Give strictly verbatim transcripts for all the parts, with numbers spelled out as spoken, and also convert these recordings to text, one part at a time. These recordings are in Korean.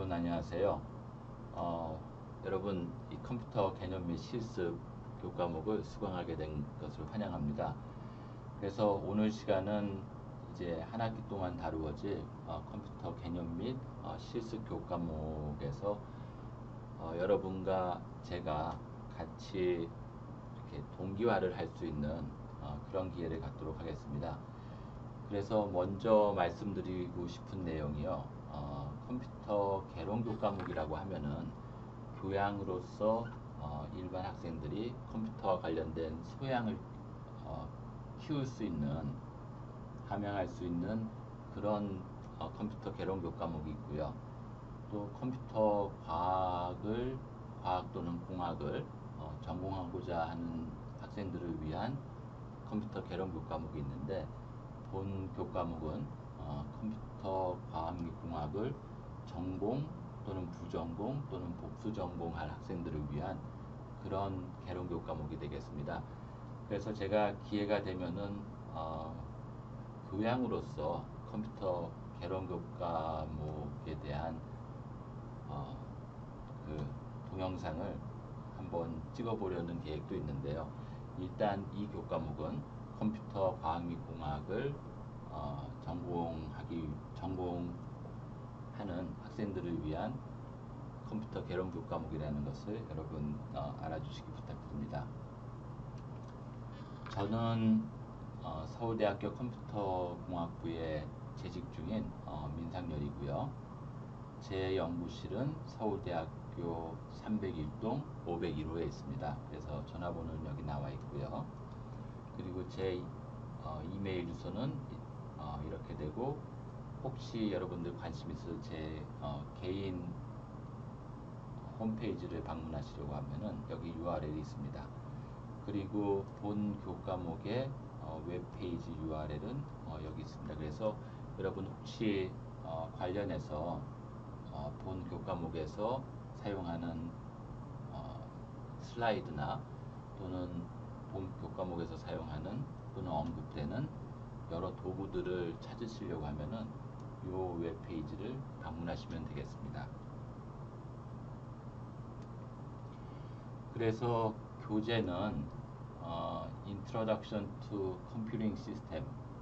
여러분 안녕하세요. 어, 여러분 이 컴퓨터 개념 및 실습 교과목을 수강하게 된 것을 환영합니다. 그래서 오늘 시간은 이제 한 학기 동안 다루어질 어, 컴퓨터 개념 및 어, 실습 교과목에서 어, 여러분과 제가 같이 이렇게 동기화를 할 수 있는 어, 그런 기회를 갖도록 하겠습니다. 그래서 먼저 말씀드리고 싶은 내용이요. 어, 컴퓨터 개론 교과목이라고 하면은 교양으로서 어, 일반 학생들이 컴퓨터와 관련된 소양을 어, 키울 수 있는, 함양할 수 있는 그런 어, 컴퓨터 개론 교과목이 있고요. 또 컴퓨터 과학을, 과학 또는 공학을 어, 전공하고자 하는 학생들을 위한 컴퓨터 개론 교과목이 있는데, 본 교과목은 어, 컴퓨터 과학 및 공학을 전공 또는 부전공 또는 복수 전공할 학생들을 위한 그런 개론 교과목이 되겠습니다. 그래서 제가 기회가 되면은 어, 교양으로서 컴퓨터 개론 교과목에 대한 어, 그 동영상을 한번 찍어보려는 계획도 있는데요. 일단 이 교과목은 컴퓨터 과학 및 공학을 어, 전공하기 전공하는 학생들을 위한 컴퓨터 개론 교과목이라는 것을 여러분 어, 알아주시기 부탁드립니다. 저는 어, 서울대학교 컴퓨터공학부에 재직 중인 어, 민상열이고요. 제 연구실은 서울대학교 삼백일 동 오백일 호에 있습니다. 그래서 전화번호는 여기 나와 있고요. 그리고 제 어, 이메일 주소는 어, 이렇게 되고, 혹시 여러분들 관심 있어서 제 어, 개인 홈페이지를 방문하시려고 하면은 여기 유알엘이 있습니다. 그리고 본 교과목의 어, 웹페이지 유알엘은 어, 여기 있습니다. 그래서 여러분 혹시 어, 관련해서 어, 본 교과목에서 사용하는 어, 슬라이드나 또는 본 교과목에서 사용하는 또는 언급되는 여러 도구들을 찾으시려고 하면은 이 웹페이지를 방문하시면 되겠습니다. 그래서 교재는 어, Introduction to Computing System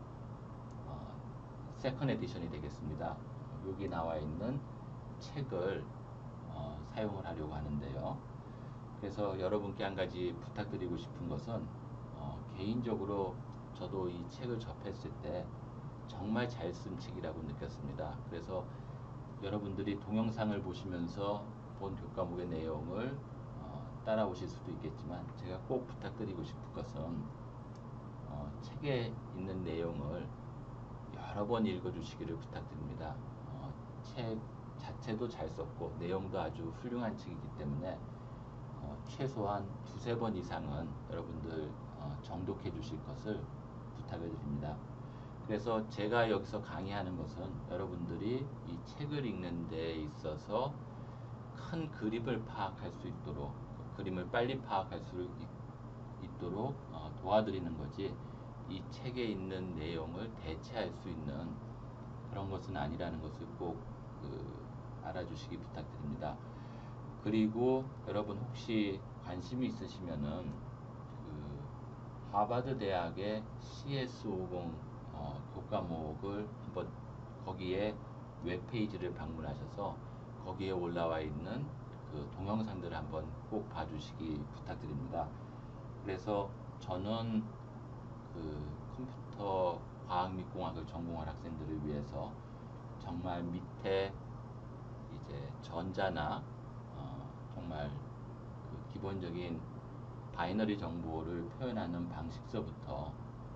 어, 세컨 에디션이 되겠습니다. 여기 나와 있는 책을 어, 사용을 하려고 하는데요. 그래서 여러분께 한 가지 부탁드리고 싶은 것은 어, 개인적으로 저도 이 책을 접했을 때 정말 잘 쓴 책이라고 느꼈습니다. 그래서 여러분들이 동영상을 보시면서 본 교과목의 내용을 어, 따라오실 수도 있겠지만, 제가 꼭 부탁드리고 싶은 것은 어, 책에 있는 내용을 여러 번 읽어주시기를 부탁드립니다. 어, 책 자체도 잘 썼고 내용도 아주 훌륭한 책이기 때문에 어, 최소한 두세 번 이상은 여러분들 어, 정독해 주실 것을 부탁을 드립니다. 그래서 제가 여기서 강의하는 것은 여러분들이 이 책을 읽는 데 있어서 큰 그림을 파악할 수 있도록, 그림을 빨리 파악할 수 있, 있도록 어, 도와드리는 거지, 이 책에 있는 내용을 대체할 수 있는 그런 것은 아니라는 것을 꼭 그, 알아주시기 부탁드립니다. 그리고 여러분 혹시 관심이 있으시면은 그 하버드 대학의 씨에스 오십 어, 교과목을 한번, 거기에 웹페이지를 방문하셔서 거기에 올라와 있는 그 동영상들을 한번 꼭 봐주시기 부탁드립니다. 그래서 저는 그 컴퓨터 과학 및 공학을 전공할 학생들을 위해서 정말 밑에 이제 전자나 어, 정말 그 기본적인 바이너리 정보를 표현하는 방식서부터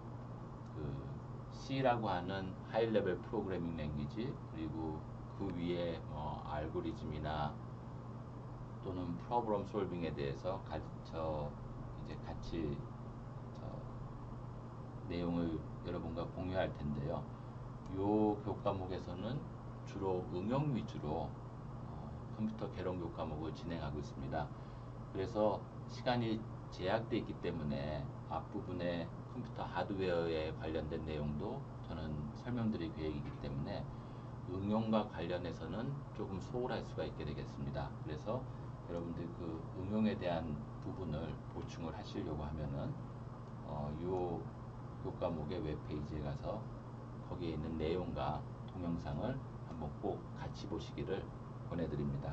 그 C라고 하는 하이 레벨 프로그래밍 랭귀지, 그리고 그 위에 뭐 알고리즘이나 또는 프로그램 솔빙에 대해서 가르쳐 이제 같이 저 내용을 여러분과 공유할 텐데요. 이 교과목에서는 주로 응용 위주로 어, 컴퓨터 개론 교과목을 진행하고 있습니다. 그래서 시간이 제약되어 있기 때문에 앞부분에 컴퓨터 하드웨어에 관련된 내용도 저는 설명드릴 계획이기 때문에 응용과 관련해서는 조금 소홀할 수가 있게 되겠습니다. 그래서 여러분들 그 응용에 대한 부분을 보충을 하시려고 하면은 어, 요 교과목의 웹페이지에 가서 거기에 있는 내용과 동영상을 한번 꼭 같이 보시기를 권해드립니다.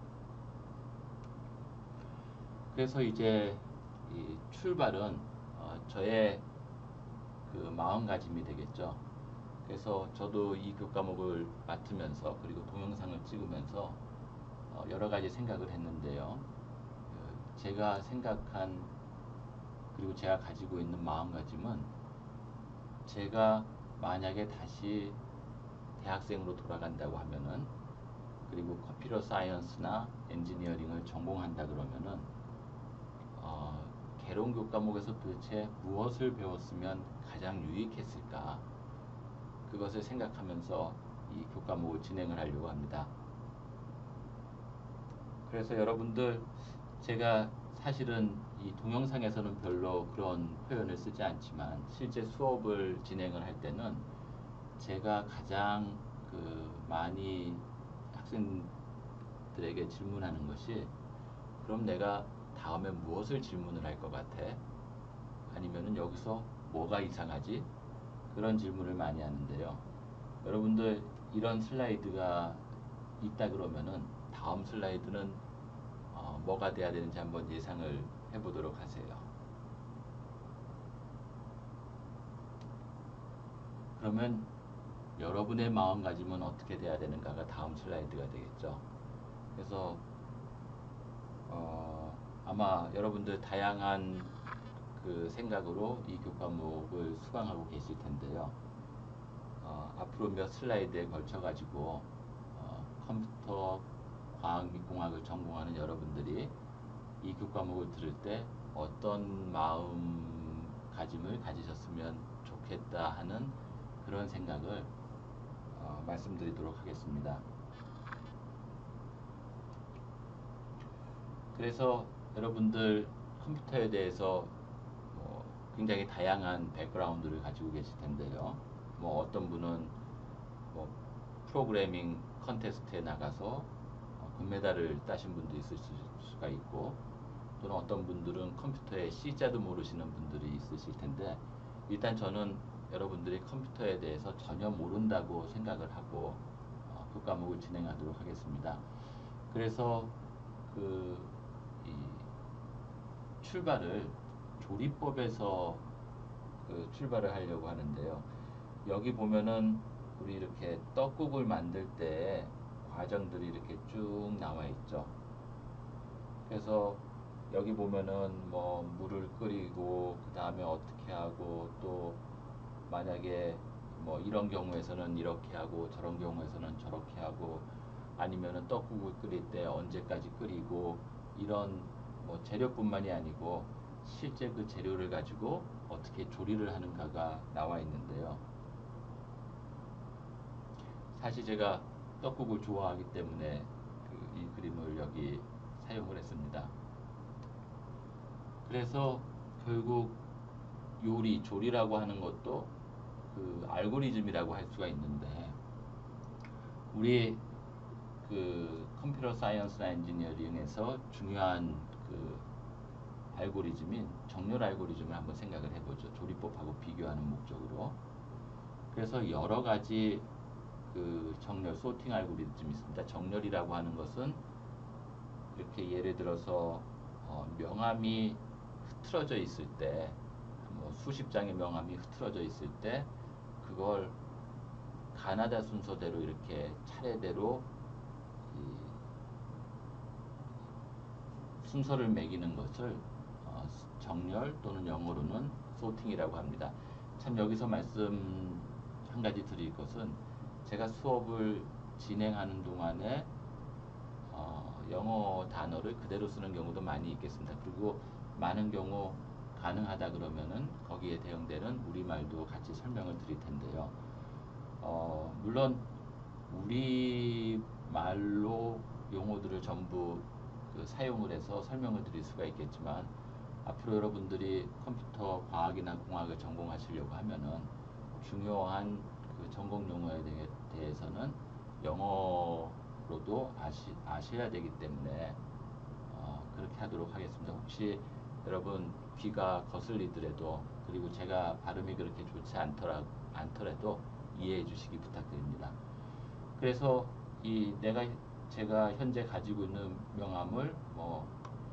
그래서 이제 이 출발은 어, 저의 그 마음가짐이 되겠죠. 그래서 저도 이 교과목을 맡으면서 그리고 동영상을 찍으면서 어, 여러 가지 생각을 했는데요. 그 제가 생각한 그리고 제가 가지고 있는 마음가짐은 제가 만약에 다시 대학생으로 돌아간다고 하면은 그리고 컴퓨터 사이언스나 엔지니어링을 전공한다 그러면은 어, 개론 교과목에서 도대체 무엇을 배웠으면 가장 유익했을까? 그것을 생각하면서 이 교과목을 진행을 하려고 합니다. 그래서 여러분들 제가 사실은 이 동영상에서는 별로 그런 표현을 쓰지 않지만 실제 수업을 진행을 할 때는 제가 가장 그 많이 학생들에게 질문하는 것이 그럼 내가 다음에 무엇을 질문을 할 것 같아? 아니면은 여기서 뭐가 이상하지? 그런 질문을 많이 하는데요. 여러분들 이런 슬라이드가 있다 그러면은 다음 슬라이드는 어, 뭐가 돼야 되는지 한번 예상을 해보도록 하세요. 그러면 여러분의 마음가짐은 어떻게 돼야 되는가가 다음 슬라이드가 되겠죠. 그래서 어, 아마 여러분들 다양한 그 생각으로 이 교과목을 수강하고 계실 텐데요. 어, 앞으로 몇 슬라이드에 걸쳐 가지고 어, 컴퓨터 과학 및 공학을 전공하는 여러분들이 이 교과목을 들을 때 어떤 마음가짐을 가지셨으면 좋겠다 하는 그런 생각을 어, 말씀드리도록 하겠습니다. 그래서 여러분들 컴퓨터에 대해서 뭐 굉장히 다양한 백그라운드를 가지고 계실 텐데요. 뭐 어떤 분은 뭐 프로그래밍 컨테스트에 나가서 어, 금메달을 따신 분도 있을 수가 있고 또는 어떤 분들은 컴퓨터의 C자도 모르시는 분들이 있으실 텐데 일단 저는 여러분들이 컴퓨터에 대해서 전혀 모른다고 생각을 하고 어, 교과목을 진행하도록 하겠습니다. 그래서 그 이 출발을 조리법에서 그 출발을 하려고 하는데요. 여기 보면은 우리 이렇게 떡국을 만들 때 과정들이 이렇게 쭉 나와 있죠. 그래서 여기 보면은 뭐 물을 끓이고 그 다음에 어떻게 하고 또 만약에 뭐 이런 경우에서는 이렇게 하고 저런 경우에서는 저렇게 하고 아니면은 떡국을 끓일 때 언제까지 끓이고 이런 뭐 재료뿐만이 아니고 실제 그 재료를 가지고 어떻게 조리를 하는가가 나와 있는데요. 사실 제가 떡국을 좋아하기 때문에 그 이 그림을 여기 사용을 했습니다. 그래서 결국 요리, 조리라고 하는 것도 그 알고리즘이라고 할 수가 있는데 우리 그 컴퓨터 사이언스나 엔지니어링에서 중요한 그 알고리즘인 정렬 알고리즘을 한번 생각을 해보죠. 조리법하고 비교하는 목적으로. 그래서 여러 가지 그 정렬, 소팅 알고리즘이 있습니다. 정렬이라고 하는 것은 이렇게 예를 들어서 어, 명암이 흐트러져 있을 때, 뭐 수십 장의 명암이 흐트러져 있을 때 그걸 가나다 순서대로 이렇게 차례대로 이 순서를 매기는 것을 어, 정렬 또는 영어로는 소팅이라고 합니다. 참 여기서 말씀 한 가지 드릴 것은 제가 수업을 진행하는 동안에 어, 영어 단어를 그대로 쓰는 경우도 많이 있겠습니다. 그리고 많은 경우 가능하다 그러면은 거기에 대응되는 우리말도 같이 설명을 드릴 텐데요. 어, 물론 우리말로 용어들을 전부 그 사용을 해서 설명을 드릴 수가 있겠지만 앞으로 여러분들이 컴퓨터 과학이나 공학을 전공하시려고 하면은 중요한 그 전공 용어에 대해, 대해서는 영어로도 아시, 아셔야 되기 때문에 어, 그렇게 하도록 하겠습니다. 혹시 여러분 귀가 거슬리더라도, 그리고 제가 발음이 그렇게 좋지 않더라, 않더라도 이해해 주시기 부탁드립니다. 그래서 이 내가 제가 현재 가지고 있는 명함을 뭐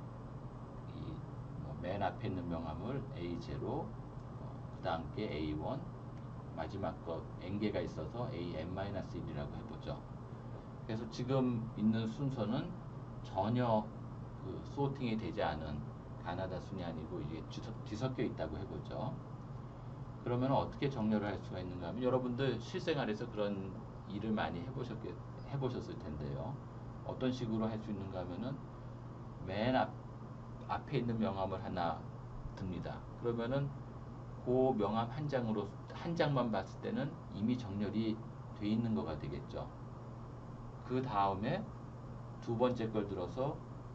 이 뭐 맨 앞에 있는 명함을 에이 제로, 어, 그 다음 게 에이 원, 마지막 거 n개가 있어서 에이 엔 일이라고 해보죠. 그래서 지금 있는 순서는 전혀 그 소팅이 되지 않은 가나다 순이 아니고 이게 뒤섞여 있다고 해보죠. 그러면 어떻게 정렬을 할 수가 있는가 하면, 여러분들 실생활에서 그런 일을 많이 해보셨겠, 해보셨을 텐데요. 어떤 식으로 할 수 있는가 하면은 맨 앞, 앞에 있는 명함을 하나 듭니다. 그러면은 그 명함 한 장으로, 한 장만 봤을 때는 이미 정렬이 돼 있는 거가 되겠죠. 그 다음에 두 번째 걸 들어서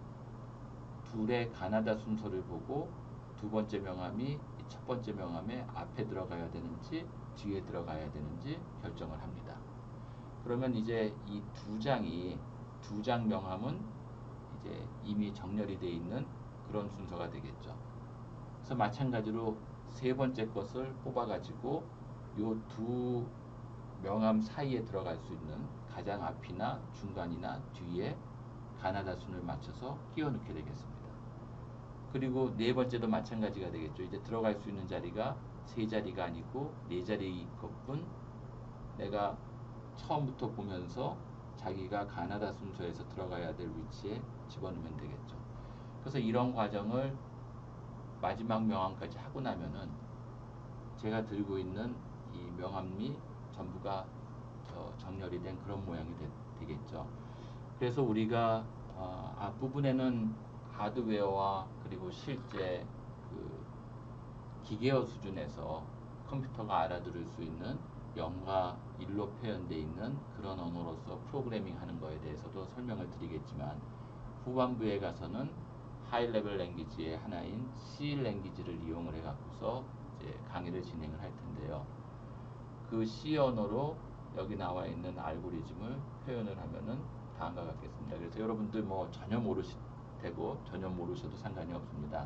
둘의 가나다 순서를 보고 두 번째 명함이 첫 번째 명함에 앞에 들어가야 되는지 뒤에 들어가야 되는지 결정을 합니다. 그러면 이제 이 두 장이, 두 장 명함은 이제 이미 정렬이 되어 있는 그런 순서가 되겠죠. 그래서 마찬가지로 세 번째 것을 뽑아가지고 요 두 명함 사이에 들어갈 수 있는 가장 앞이나 중간이나 뒤에 가나다 순을 맞춰서 끼워 넣게 되겠습니다. 그리고 네 번째도 마찬가지가 되겠죠. 이제 들어갈 수 있는 자리가 세 자리가 아니고 네 자리일 것뿐, 내가 처음부터 보면서 자기가 가나다 순서에서 들어가야 될 위치에 집어넣으면 되겠죠. 그래서 이런 과정을 마지막 명함까지 하고 나면은 제가 들고 있는 이 명함이 전부가 어, 정렬이 된 그런 모양이 되, 되겠죠. 그래서 우리가 어, 앞부분에는 하드웨어와 그리고 실제 그 기계어 수준에서 컴퓨터가 알아들을 수 있는 영과 일로 표현되어 있는 그런 언어로서 프로그래밍 하는 거에 대해서도 설명을 드리겠지만, 후반부에 가서는 하이 레벨 랭귀지의 하나인 C 랭귀지를 이용을 해갖고서 이제 강의를 진행을 할 텐데요. 그 C 언어로 여기 나와 있는 알고리즘을 표현을 하면은 다음과 같겠습니다. 그래서 여러분들 뭐 전혀 모르시 되고 전혀 모르셔도 상관이 없습니다.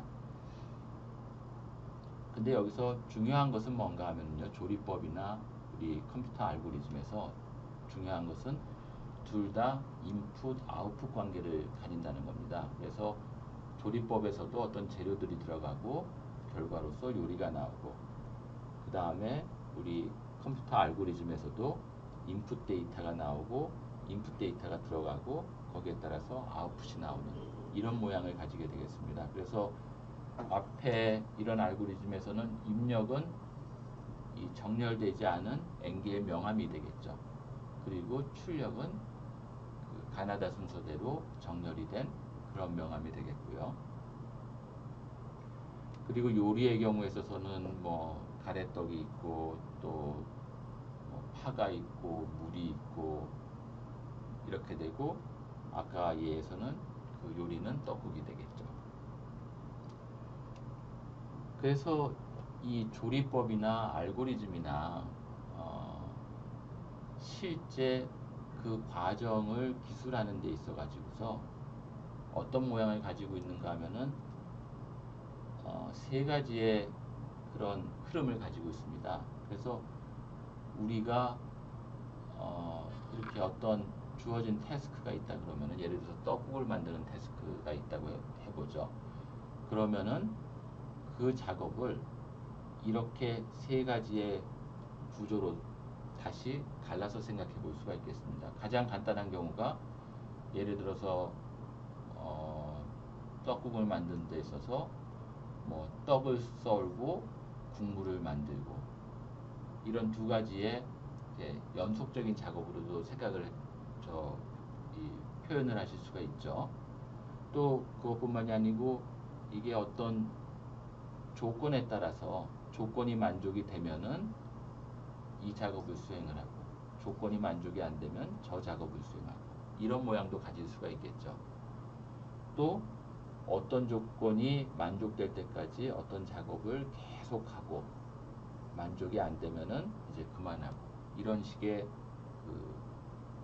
근데 여기서 중요한 것은 뭔가 하면요, 조리법이나 우리 컴퓨터 알고리즘에서 중요한 것은 둘 다 인풋 아웃풋 관계를 가진다는 겁니다. 그래서 조리법에서도 어떤 재료들이 들어가고 결과로서 요리가 나오고, 그 다음에 우리 컴퓨터 알고리즘에서도 인풋 데이터가 나오고 인풋 데이터가 들어가고 거기에 따라서 아웃풋이 나오는 이런 모양을 가지게 되겠습니다. 그래서 앞에 이런 알고리즘에서는 입력은 이 정렬되지 않은 n개의 명함이 되겠죠. 그리고 출력은 그 가나다 순서대로 정렬이 된 그런 명함이 되겠고요. 그리고 요리의 경우에 있어서는 뭐 가래떡이 있고 또 뭐 파가 있고 물이 있고 이렇게 되고, 아까 예에서는 그 요리는 떡국이 되겠죠. 그래서 이 조리법이나 알고리즘이나 어 실제 그 과정을 기술하는 데 있어 가지고서 어떤 모양을 가지고 있는가 하면은 어 세 가지의 그런 흐름을 가지고 있습니다. 그래서 우리가 어 이렇게 어떤 주어진 태스크가 있다 그러면은, 예를 들어서 떡국을 만드는 태스크가 있다고 해, 해보죠. 그러면은 그 작업을 이렇게 세 가지의 구조로 다시 갈라서 생각해 볼 수가 있겠습니다. 가장 간단한 경우가, 예를 들어서 어, 떡국을 만드는 데 있어서 뭐 떡을 썰고 국물을 만들고, 이런 두 가지의 이제 연속적인 작업으로도 생각을 저, 이 표현을 하실 수가 있죠. 또 그것뿐만이 아니고 이게 어떤 조건에 따라서 조건이 만족이 되면은 이 작업을 수행을 하고, 조건이 만족이 안 되면 저 작업을 수행하고, 이런 모양도 가질 수가 있겠죠. 또 어떤 조건이 만족될 때까지 어떤 작업을 계속하고 만족이 안 되면은 이제 그만하고, 이런 식의 그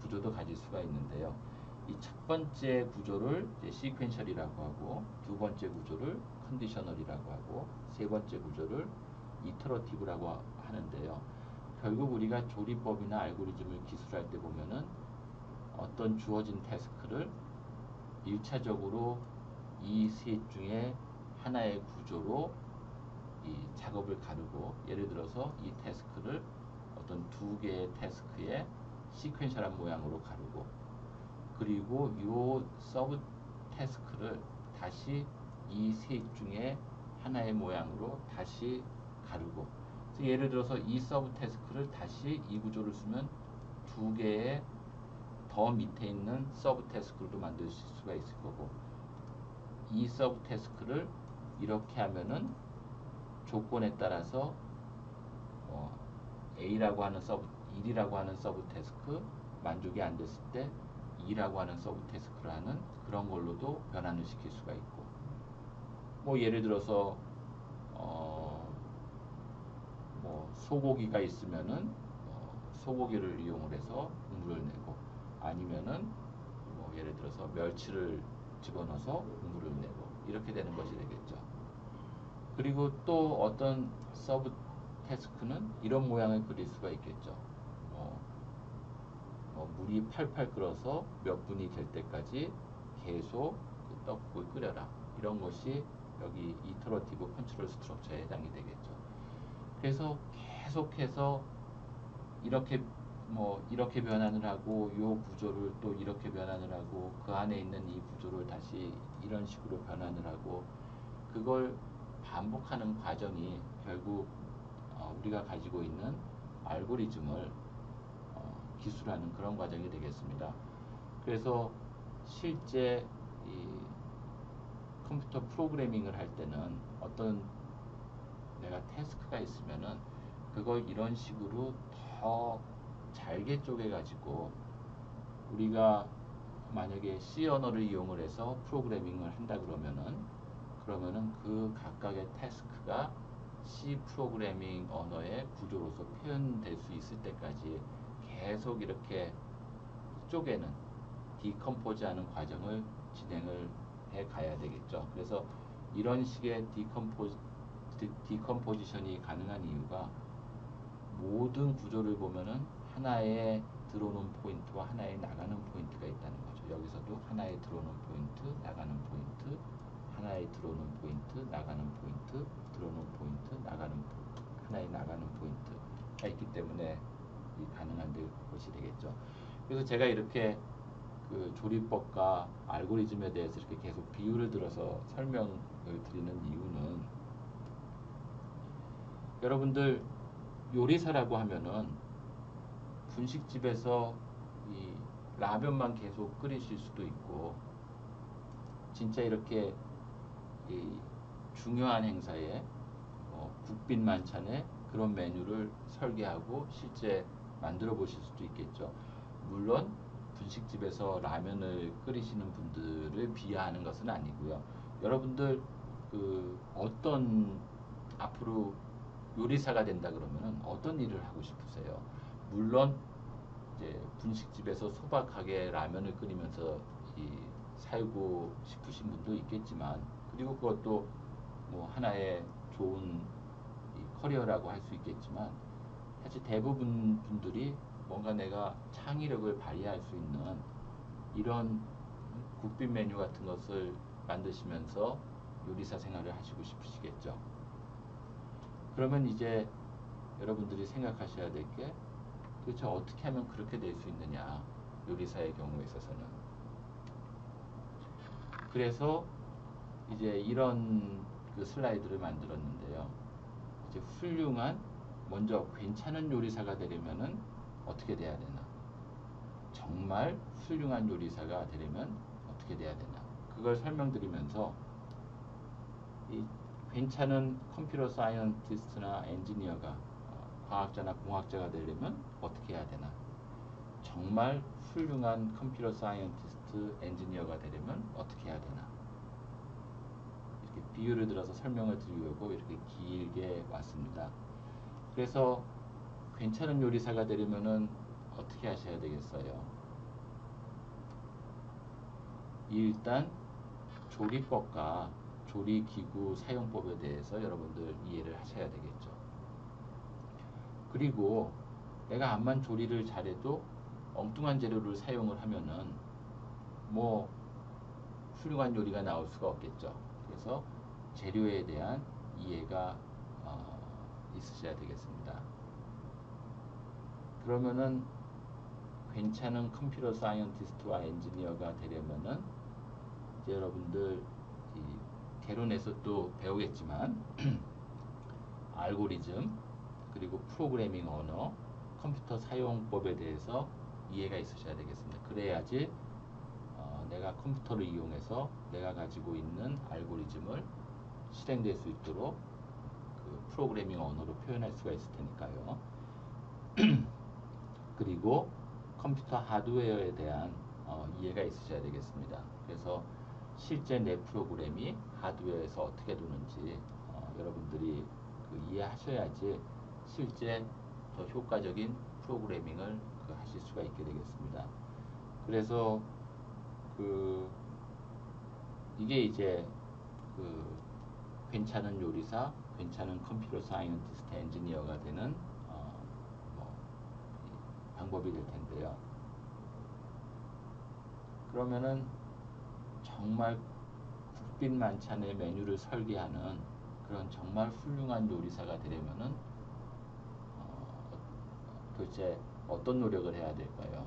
구조도 가질 수가 있는데요. 이 첫 번째 구조를 이제 시퀀셜이라고 하고, 두 번째 구조를 컨디셔널이라고 하고, 세 번째 구조를 이터러티브라고 하는데요. 결국 우리가 조리법이나 알고리즘을 기술할 때 보면은 어떤 주어진 태스크를 일 차적으로 이 셋 중에 하나의 구조로 이 작업을 가르고, 예를 들어서 이 태스크를 어떤 두 개의 태스크의 시퀀셜한 모양으로 가르고, 그리고 요 서브 태스크를 다시 이 셋 중에 하나의 모양으로 다시 가르고, 그래서 예를 들어서 이 서브 태스크를 다시 이 구조를 쓰면 두 개의 더 밑에 있는 서브 태스크도 만들 수가 있을 거고, 이 서브 태스크를 이렇게 하면은 조건에 따라서 어, A라고 하는 서브 일이라고 하는 서브 태스크 만족이 안 됐을 때 이라고 하는 서브 태스크를 하는 그런 걸로도 변환을 시킬 수가 있고, 뭐 예를 들어서 어, 뭐 소고기가 있으면은 어, 소고기를 이용을 해서 국물을 내고, 아니면은 뭐 예를 들어서 멸치를 집어넣어서 국물을 내고, 이렇게 되는 것이 되겠죠. 그리고 또 어떤 서브 태스크는 이런 모양을 그릴 수가 있겠죠. 뭐, 뭐 물이 팔팔 끓어서 몇 분이 될 때까지 계속 그 떡국을 끓여라, 이런 것이 여기 이터러티브 컨트롤 스트럭처에 해당이 되겠죠. 그래서 계속해서 이렇게 뭐 이렇게 변환을 하고, 요 구조를 또 이렇게 변환을 하고, 그 안에 있는 이 구조를 다시 이런 식으로 변환을 하고, 그걸 반복하는 과정이 결국 어, 우리가 가지고 있는 알고리즘을 어, 기술하는 그런 과정이 되겠습니다. 그래서 실제 이 컴퓨터 프로그래밍을 할 때는 어떤 내가 태스크가 있으면은 그걸 이런 식으로 더 잘게 쪼개 가지고, 우리가 만약에 C 언어를 이용을 해서 프로그래밍을 한다 그러면은 그러면은 그 각각의 태스크가 C 프로그래밍 언어의 구조로서 표현될 수 있을 때까지 계속 이렇게 쪼개는, 디컴포즈하는 과정을 진행을 해 가야 되겠죠. 그래서 이런 식의 디컴포즈 디컴포지션이 가능한 이유가, 모든 구조를 보면은 하나의 들어오는 포인트와 하나의 나가는 포인트가 있다는 거죠. 여기서도 하나의 들어오는 포인트, 나가는 포인트, 하나의 들어오는 포인트, 나가는 포인트, 들어오는 포인트, 나가는 포인트, 하나의 나가는 포인트가 있기 때문에 이 가능한 것이 되겠죠. 그래서 제가 이렇게 그 조리법과 알고리즘에 대해서 이렇게 계속 비유를 들어서 설명을 드리는 이유는, 여러분들 요리사라고 하면은 분식집에서 이 라면만 계속 끓이실 수도 있고, 진짜 이렇게 이 중요한 행사에 어, 국빈 만찬에 그런 메뉴를 설계하고 실제 만들어 보실 수도 있겠죠. 물론 분식집에서 라면을 끓이시는 분들을 비하하는 것은 아니고요. 여러분들 그 어떤 앞으로 요리사가 된다 그러면은 어떤 일을 하고 싶으세요? 물론 이제 분식집에서 소박하게 라면을 끓이면서 이 살고 싶으신 분도 있겠지만, 그리고 그것도 뭐 하나의 좋은 이 커리어라고 할 수 있겠지만, 사실 대부분 분들이 뭔가 내가 창의력을 발휘할 수 있는 이런 국빈 메뉴 같은 것을 만드시면서 요리사 생활을 하시고 싶으시겠죠. 그러면 이제 여러분들이 생각하셔야 될 게, 도대체 어떻게 하면 그렇게 될 수 있느냐, 요리사의 경우에 있어서는. 그래서 이제 이런 그 슬라이드를 만들었는데요. 이제 훌륭한, 먼저 괜찮은 요리사가 되려면은 어떻게 돼야 되나, 정말 훌륭한 요리사가 되려면 어떻게 돼야 되나, 그걸 설명드리면서 이 괜찮은 컴퓨터 사이언티스트나 엔지니어가 어, 과학자나 공학자가 되려면 어떻게 해야 되나, 정말 훌륭한 컴퓨터 사이언티스트, 엔지니어가 되려면 어떻게 해야 되나, 이렇게 비유를 들어서 설명을 드리려고 이렇게 길게 왔습니다. 그래서 괜찮은 요리사가 되려면은 어떻게 하셔야 되겠어요? 일단 조리법과 조리기구 사용법에 대해서 여러분들 이해를 하셔야 되겠죠. 그리고 내가 암만 조리를 잘해도 엉뚱한 재료를 사용을 하면은 뭐 훌륭한 요리가 나올 수가 없겠죠. 그래서 재료에 대한 이해가 어, 있으셔야 되겠습니다. 그러면은 괜찮은 컴퓨터 사이언티스트와 엔지니어가 되려면은 이제 여러분들 이 개론에서 또 배우겠지만 알고리즘 그리고 프로그래밍 언어, 컴퓨터 사용법에 대해서 이해가 있으셔야 되겠습니다. 그래야지 어, 내가 컴퓨터를 이용해서 내가 가지고 있는 알고리즘을 실행될 수 있도록 그 프로그래밍 언어로 표현할 수가 있을 테니까요. 그리고 컴퓨터 하드웨어에 대한 어, 이해가 있으셔야 되겠습니다. 그래서 실제 내 프로그램이 하드웨어에서 어떻게 도는지 어, 여러분들이 그 이해하셔야지 실제 더 효과적인 프로그래밍을 그 하실 수가 있게 되겠습니다. 그래서 그 이게 이제 그 괜찮은 요리사, 괜찮은 컴퓨터 사이언티스트, 엔지니어가 되는 어, 뭐 방법이 될 텐데요. 그러면은 정말 국빈 만찬의 메뉴를 설계하는 그런 정말 훌륭한 요리사가 되려면은 어, 도대체 어떤 노력을 해야 될까요?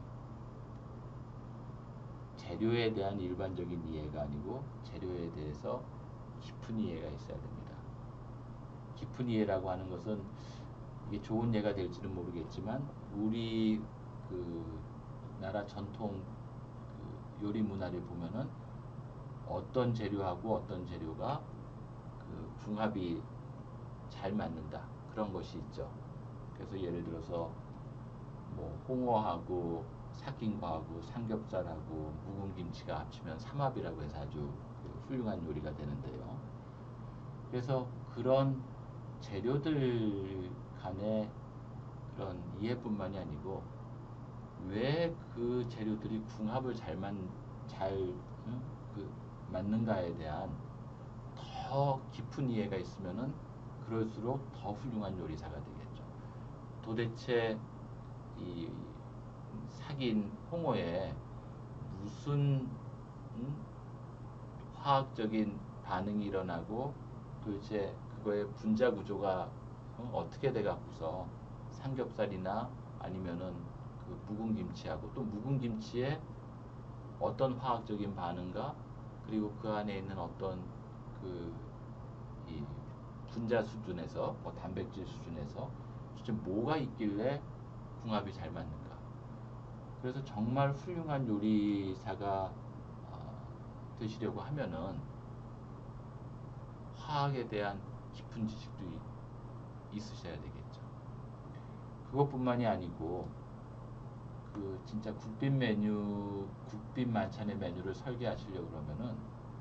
재료에 대한 일반적인 이해가 아니고 재료에 대해서 깊은 이해가 있어야 됩니다. 깊은 이해라고 하는 것은 이게 좋은 예가 될지는 모르겠지만 우리 그 나라 전통 그 요리 문화를 보면은 어떤 재료하고 어떤 재료가 그 궁합이 잘 맞는다 그런 것이 있죠. 그래서 예를 들어서 뭐 홍어하고 삭힌 거하고 삼겹살하고 묵은 김치가 합치면 삼합이라고 해서 아주 그 훌륭한 요리가 되는데요. 그래서 그런 재료들 간의 그런 이해뿐만이 아니고 왜 그 재료들이 궁합을 잘, 맞, 잘 응? 그 맞는가에 대한 더 깊은 이해가 있으면은 그럴수록 더 훌륭한 요리사가 되겠죠. 도대체 이 삭인 홍어에 무슨 음? 화학적인 반응이 일어나고 도대체 그거의 분자 구조가 어? 어떻게 돼 갖고서 삼겹살이나 아니면은 그 묵은 김치하고 또 묵은 김치에 어떤 화학적인 반응과 그리고 그 안에 있는 어떤 그 이 분자 수준에서 뭐 단백질 수준에서 진짜 뭐가 있길래 궁합이 잘 맞는가. 그래서 정말 훌륭한 요리사가 어, 되시려고 하면은 화학에 대한 깊은 지식도 이- 있으셔야 되겠죠. 그것뿐만이 아니고 그 진짜 국빈 메뉴, 국빈 만찬의 메뉴를 설계하시려고 그러면은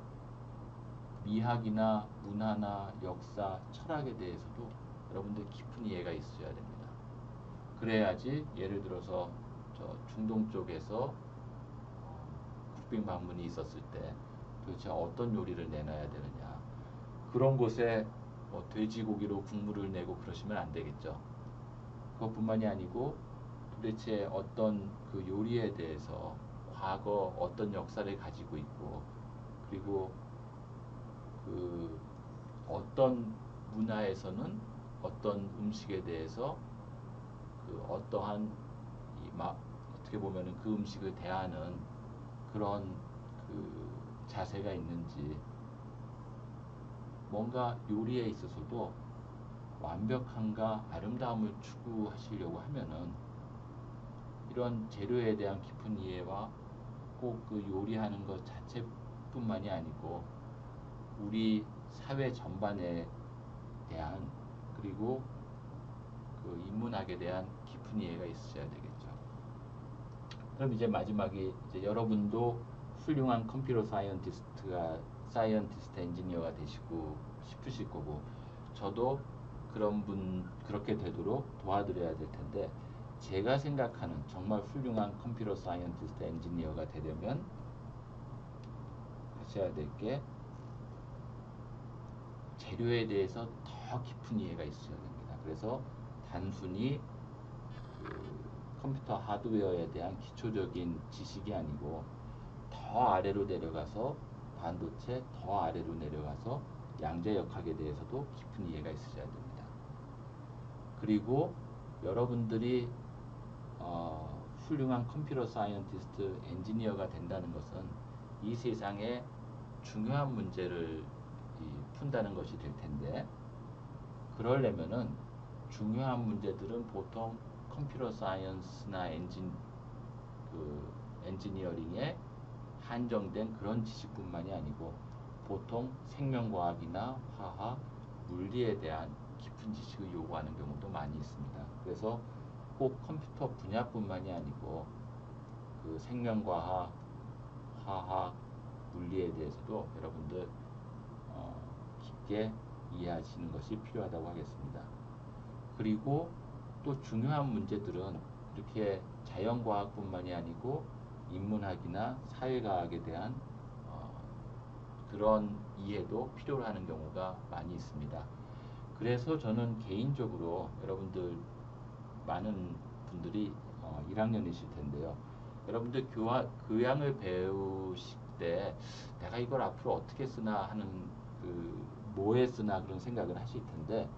미학이나 문화나 역사, 철학에 대해서도 여러분들 깊은 이해가 있으셔야 됩니다. 그래야지 예를 들어서 저 중동 쪽에서 국빈 방문이 있었을 때 도대체 어떤 요리를 내놔야 되느냐 그런 곳에 뭐 돼지고기로 국물을 내고 그러시면 안 되겠죠. 그것뿐만이 아니고 도대체 어떤 그 요리에 대해서 과거 어떤 역사를 가지고 있고 그리고 그 어떤 문화에서는 어떤 음식에 대해서 그 어떠한 이 막 어떻게 보면은 그 음식을 대하는 그런 그 자세가 있는지 뭔가 요리에 있어서도 완벽함과 아름다움을 추구하시려고 하면은 이런 재료에 대한 깊은 이해와 꼭 그 요리하는 것 자체뿐만이 아니고 우리 사회 전반에 대한 그리고 그 인문학에 대한 깊은 이해가 있으셔야 되겠죠. 그럼 이제 마지막에 이제 여러분도 훌륭한 컴퓨터 사이언티스트가 사이언티스트 엔지니어가 되시고 싶으실 거고 저도 그런 분 그렇게 되도록 도와드려야 될 텐데 제가 생각하는 정말 훌륭한 컴퓨터 사이언티스트 엔지니어가 되려면 하셔야 될 게 재료에 대해서 더 깊은 이해가 있어야 됩니다. 그래서 단순히 그 컴퓨터 하드웨어에 대한 기초적인 지식이 아니고 더 아래로 내려가서 반도체 더 아래로 내려가서 양자역학에 대해서도 깊은 이해가 있으셔야 됩니다. 그리고 여러분들이 어, 훌륭한 컴퓨터 사이언티스트, 엔지니어가 된다는 것은 이 세상에 중요한 문제를 이, 푼다는 것이 될 텐데, 그러려면은 중요한 문제들은 보통 컴퓨터 사이언스나 엔진 그 엔지니어링에 한정된 그런 지식뿐만이 아니고 보통 생명과학이나 화학, 물리에 대한 깊은 지식을 요구하는 경우도 많이 있습니다. 그래서 꼭 컴퓨터 분야뿐만이 아니고 그 생명과학, 화학, 물리에 대해서도 여러분들 어, 깊게 이해하시는 것이 필요하다고 하겠습니다. 그리고 또 중요한 문제들은 이렇게 자연과학뿐만이 아니고 인문학이나 사회과학에 대한 어, 그런 이해도 필요로 하는 경우가 많이 있습니다. 그래서 저는 개인적으로 여러분들 많은 분들이 어, 일 학년이실 텐데요. 여러분들 교화, 교양을 배우실 때 내가 이걸 앞으로 어떻게 쓰나 하는 그 뭐에 쓰나 그런 생각을 하실 텐데,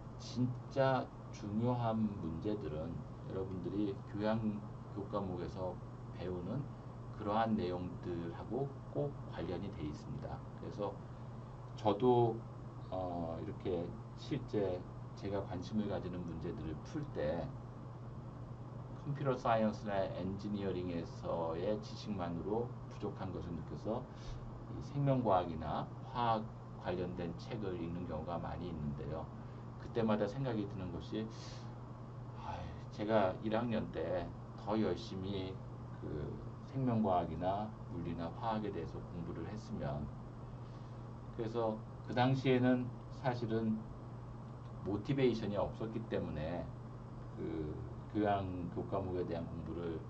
진짜 중요한 문제들은 여러분들이 교양 교과목에서 배우는 그러한 내용들하고 꼭 관련이 돼 있습니다. 그래서 저도 어 이렇게 실제 제가 관심을 가지는 문제들을 풀 때 컴퓨터 사이언스나 엔지니어링에서의 지식만으로 부족한 것을 느껴서 이 생명과학이나 화학 관련된 책을 읽는 경우가 많이 있는데요. 그때마다 생각이 드는 것이, 아, 제가 일 학년 때 더 열심히 그 생명과학이나 물리나 화학에 대해서 공부를 했으면, 그래서 그 당시에는 사실은 모티베이션이 없었기 때문에 그 교양 교과목에 대한 공부를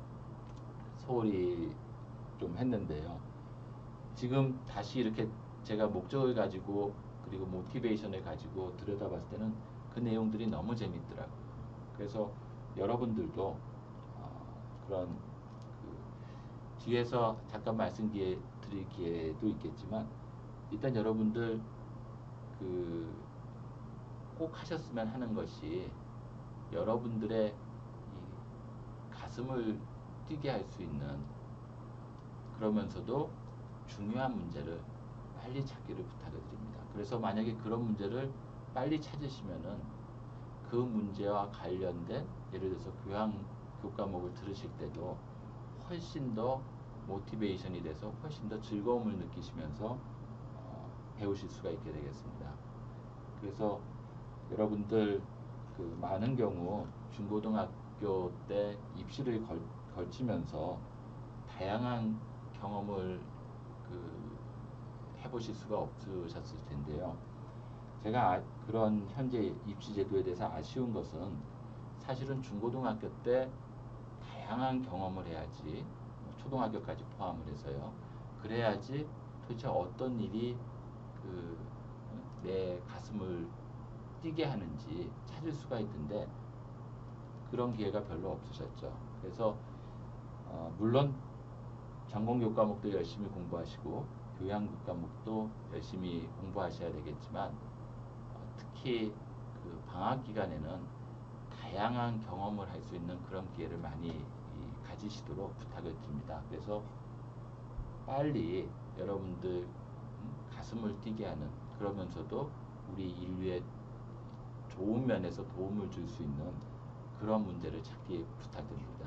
소홀히 좀 했는데요. 지금 다시 이렇게 제가 목적을 가지고 그리고 모티베이션을 가지고 들여다봤을 때는 그 내용들이 너무 재밌더라고요. 그래서 여러분들도 어, 그런 그 뒤에서 잠깐 말씀드릴 기회도 있겠지만, 일단 여러분들 그 꼭 하셨으면 하는 것이 여러분들의 이 가슴을 뛰게 할 수 있는, 그러면서도 중요한 문제를 빨리 찾기를 부탁을 드립니다. 그래서 만약에 그런 문제를 빨리 찾으시면은 그 문제와 관련된, 예를 들어서 교양 교과목을 들으실 때도 훨씬 더 모티베이션이 돼서 훨씬 더 즐거움을 느끼시면서 어, 배우실 수가 있게 되겠습니다. 그래서 여러분들 그 많은 경우 중고등학교 때 입시를 걸, 걸치면서 다양한 경험을 그 해보실 수가 없으셨을 텐데요. 제가 아, 그런 현재 입시 제도에 대해서 아쉬운 것은, 사실은 중고등학교 때 다양한 경험을 해야지, 초등학교까지 포함을 해서요. 그래야지 도대체 어떤 일이 그 내 가슴을 뛰게 하는지 찾을 수가 있던데 그런 기회가 별로 없으셨죠. 그래서 어, 물론 전공 교과목도 열심히 공부하시고 교양 교과목도 열심히 공부하셔야 되겠지만, 어, 특히 그 방학 기간에는 다양한 경험을 할 수 있는 그런 기회를 많이 이, 가지시도록 부탁을 드립니다. 그래서 빨리 여러분들 음, 가슴을 뛰게 하는, 그러면서도 우리 인류의 좋은 면에서 도움을 줄 수 있는 그런 문제를 찾기 부탁드립니다.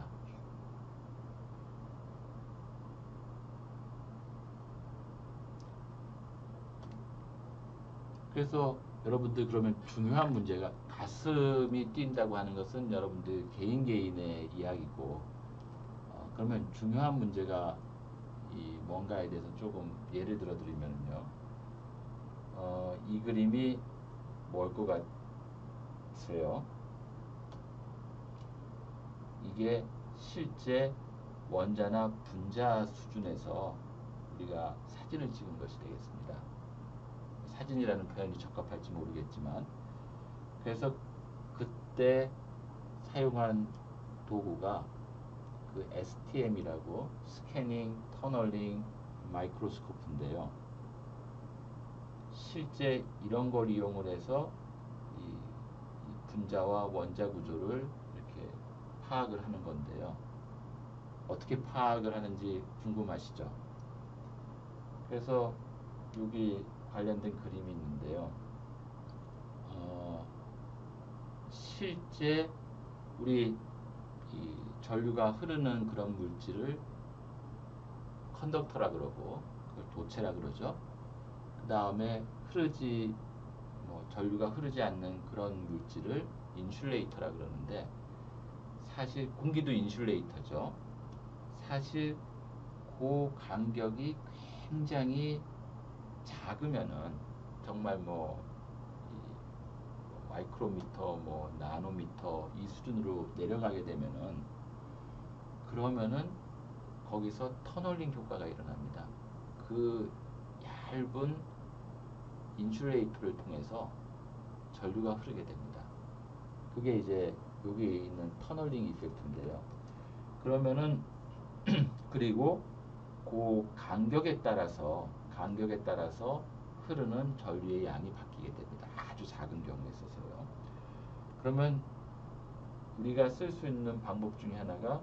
그래서 여러분들 그러면 중요한 문제가, 가슴이 뛴다고 하는 것은 여러분들 개인 개인의 이야기고, 어, 그러면 중요한 문제가 이 뭔가에 대해서 조금 예를 들어 드리면요, 어, 이 그림이 뭘 것 같으세요? 이게 실제 원자나 분자 수준에서 우리가 사진을 찍은 것이 되겠습니다. 사진이라는 표현이 적합할지 모르겠지만, 그래서 그때 사용한 도구가 그 에스티엠이라고 스캐닝 터널링 마이크로스코프인데요. 실제 이런 걸 이용을 해서 이, 이 분자와 원자 구조를 이렇게 파악을 하는 건데요. 어떻게 파악을 하는지 궁금하시죠? 그래서 여기 관련된 그림이 있는데요. 어, 실제 우리 이 전류가 흐르는 그런 물질을 컨덕터라 그러고 그걸 도체라 그러죠. 그 다음에 흐르지 뭐 전류가 흐르지 않는 그런 물질을 인슐레이터라 그러는데, 사실 공기도 인슐레이터죠. 사실 그 간격이 굉장히 작으면은 정말 뭐 마이크로미터, 뭐 나노미터 이 수준으로 내려가게 되면은, 그러면은 거기서 터널링 효과가 일어납니다. 그 얇은 인슐레이터를 통해서 전류가 흐르게 됩니다. 그게 이제 여기 있는 터널링 이펙트인데요. 그러면은 그리고 그 간격에 따라서 간격에 따라서 흐르는 전류의 양이 바뀌게 됩니다. 아주 작은 경우에 있어서요. 그러면 우리가 쓸 수 있는 방법 중에 하나가,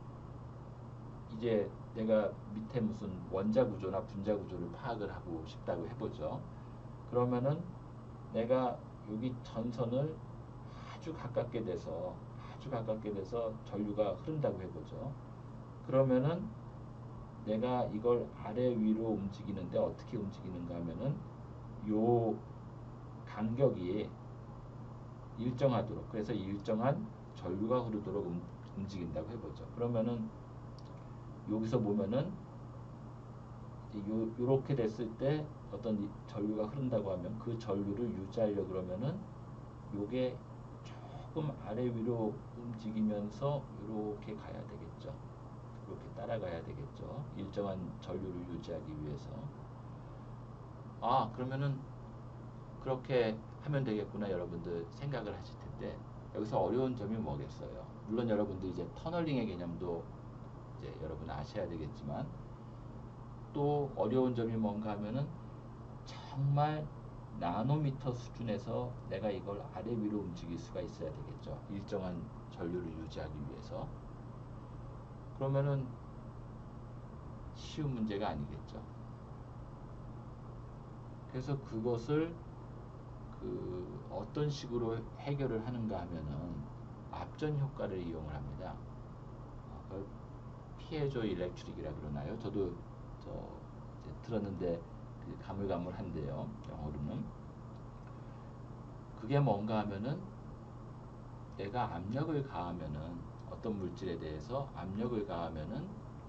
이제 내가 밑에 무슨 원자 구조나 분자 구조를 파악을 하고 싶다고 해보죠. 그러면은 내가 여기 전선을 아주 가깝게 돼서 아주 가깝게 돼서 전류가 흐른다고 해보죠. 그러면은 내가 이걸 아래 위로 움직이는데 어떻게 움직이는가 하면은 요 간격이 일정하도록, 그래서 일정한 전류가 흐르도록 음, 움직인다고 해보죠. 그러면은 여기서 보면은 요, 요렇게 됐을 때 어떤 전류가 흐른다고 하면 그 전류를 유지하려 그러면은 요게 조금 아래 위로 움직이면서 이렇게 가야 되겠죠. 이렇게 따라가야 되겠죠. 일정한 전류를 유지하기 위해서. 아, 그러면은 그렇게 하면 되겠구나 여러분들 생각을 하실 텐데, 여기서 어려운 점이 뭐겠어요? 물론 여러분들 이제 터널링의 개념도 이제 여러분 아셔야 되겠지만, 또 어려운 점이 뭔가 하면은 정말 나노미터 수준에서 내가 이걸 아래 위로 움직일 수가 있어야 되겠죠. 일정한 전류를 유지하기 위해서. 그러면은 쉬운 문제가 아니겠죠. 그래서 그것을 그 어떤 식으로 해결을 하는가 하면은 압전 효과를 이용을 합니다. 그걸 피에조 일렉트릭이라 그러나요? 저도 저 이제 들었는데 그 가물가물한데요. 영어로는. 그게 뭔가 하면은 내가 압력을 가하면은 어떤 물질에 대해서 압력을 가하면은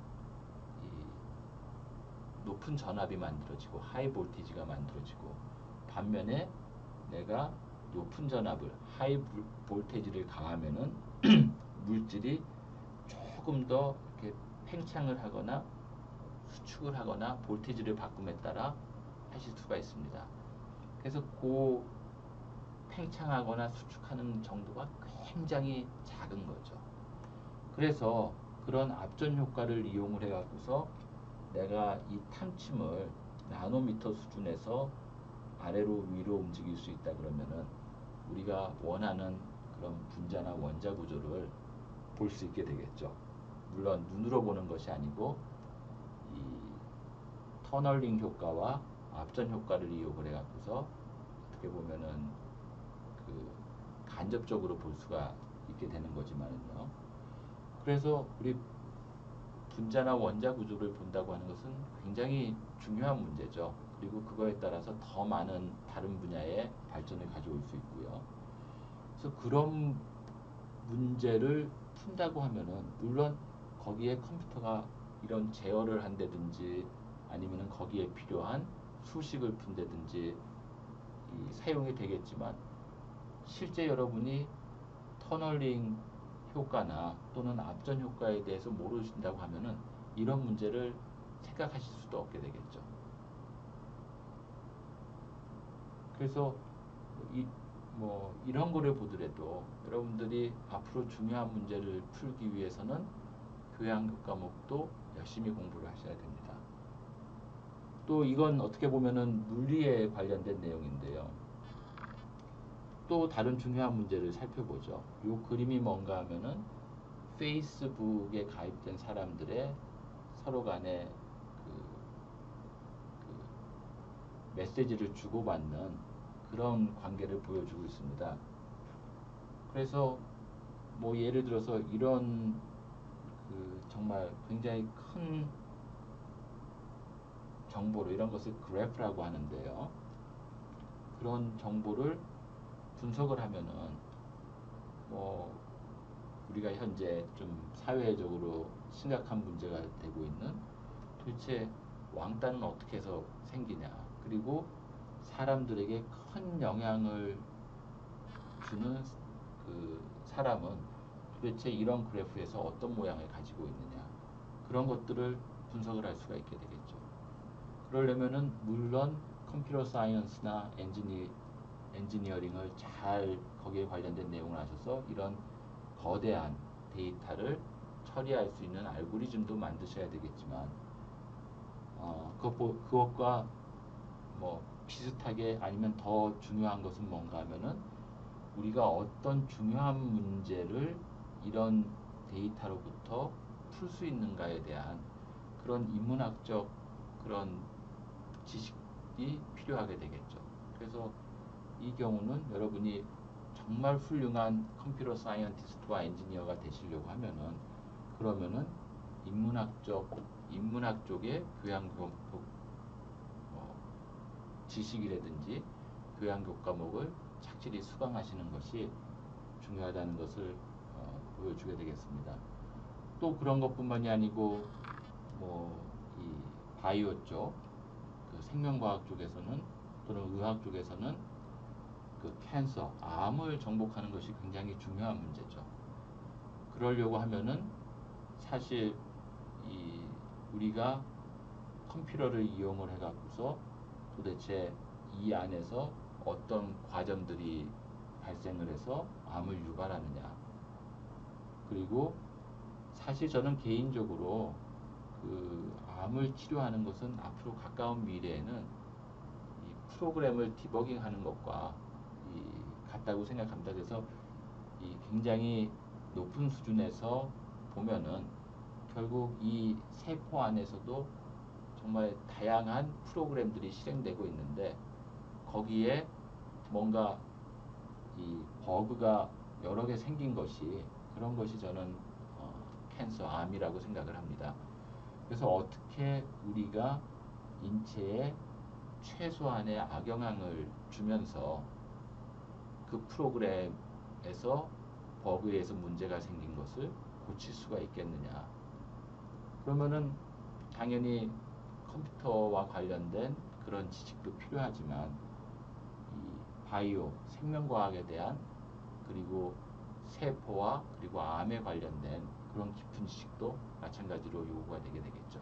이 높은 전압이 만들어지고 하이 볼티지가 만들어지고, 반면에 내가 높은 전압을 하이 볼테지를 가하면은 물질이 조금 더 이렇게 팽창을 하거나 수축을 하거나 볼테지를 바꿈에 따라 하실 수가 있습니다. 그래서 그 팽창하거나 수축하는 정도가 굉장히 작은 거죠. 그래서 그런 압전 효과를 이용을 해 갖고서 내가 이 탐침을 나노미터 수준에서 아래로 위로 움직일 수 있다 그러면은 우리가 원하는 그런 분자나 원자 구조를 볼 수 있게 되겠죠. 물론 눈으로 보는 것이 아니고 이 터널링 효과와 압전 효과를 이용을 해 갖고서 어떻게 보면은 그 간접적으로 볼 수가 있게 되는 거지만요. 그래서 우리 분자나 원자 구조를 본다고 하는 것은 굉장히 중요한 문제죠. 그리고 그거에 따라서 더 많은 다른 분야의 발전을 가져올 수 있고요. 그래서 그런 문제를 푼다고 하면은 물론 거기에 컴퓨터가 이런 제어를 한다든지 아니면은 거기에 필요한 수식을 푼다든지 이 사용이 되겠지만, 실제 여러분이 터널링 효과나 또는 압전 효과에 대해서 모르신다고 하면은 이런 문제를 생각하실 수도 없게 되겠죠. 그래서 이, 뭐 이런 거를 보더라도 여러분들이 앞으로 중요한 문제를 풀기 위해서는 교양교 과목도 열심히 공부를 하셔야 됩니다. 또 이건 어떻게 보면은 물리에 관련된 내용인데요. 또 다른 중요한 문제를 살펴보죠. 이 그림이 뭔가 하면은 페이스북에 가입된 사람들의 서로 간에 그, 그 메시지를 주고받는 그런 관계를 보여주고 있습니다. 그래서 뭐 예를 들어서 이런 그 정말 굉장히 큰 정보를, 이런 것을 그래프라고 하는데요. 그런 정보를 분석을 하면은 뭐 우리가 현재 좀 사회적으로 심각한 문제가 되고 있는 도대체 왕따는 어떻게 해서 생기냐, 그리고 사람들에게 큰 영향을 주는 그 사람은 도대체 이런 그래프에서 어떤 모양을 가지고 있느냐, 그런 것들을 분석을 할 수가 있게 되겠죠. 그러려면은 물론 컴퓨터 사이언스나 엔지니, 엔지니어링을 잘 거기에 관련된 내용을 아셔서 이런 거대한 데이터를 처리할 수 있는 알고리즘도 만드셔야 되겠지만 어, 그것, 그것과 뭐 비슷하게 아니면 더 중요한 것은 뭔가 하면은 우리가 어떤 중요한 문제를 이런 데이터로부터 풀 수 있는가에 대한 그런 인문학적 그런 지식이 필요하게 되겠죠. 그래서 이 경우는 여러분이 정말 훌륭한 컴퓨터 사이언티스트와 엔지니어가 되시려고 하면은 그러면은 인문학적 인문학 쪽의 교양교 어, 지식이라든지 교양교 과목을 착실히 수강하시는 것이 중요하다는 것을 어, 보여주게 되겠습니다. 또 그런 것뿐만이 아니고 뭐 이 바이오 쪽, 그 생명과학 쪽에서는 또는 의학 쪽에서는 그 캔서, 암을 정복하는 것이 굉장히 중요한 문제죠. 그러려고 하면은 사실 이 우리가 컴퓨터를 이용을 해갖고서 도대체 이 안에서 어떤 과정들이 발생을 해서 암을 유발하느냐, 그리고 사실 저는 개인적으로 그 암을 치료하는 것은 앞으로 가까운 미래에는 이 프로그램을 디버깅하는 것과 이 같다고 생각합니다. 그래서 이 굉장히 높은 수준에서 보면은 결국 이 세포 안에서도 정말 다양한 프로그램들이 실행되고 있는데 거기에 뭔가 이 버그가 여러 개 생긴 것이, 그런 것이 저는 어, 캔서, 암이라고 생각을 합니다. 그래서 어떻게 우리가 인체에 최소한의 악영향을 주면서 그 프로그램에서 버그에 의해서 문제가 생긴 것을 고칠 수가 있겠느냐. 그러면은 당연히 컴퓨터와 관련된 그런 지식도 필요하지만 이 바이오, 생명과학에 대한, 그리고 세포와 그리고 암에 관련된 그런 깊은 지식도 마찬가지로 요구가 되게 되겠죠.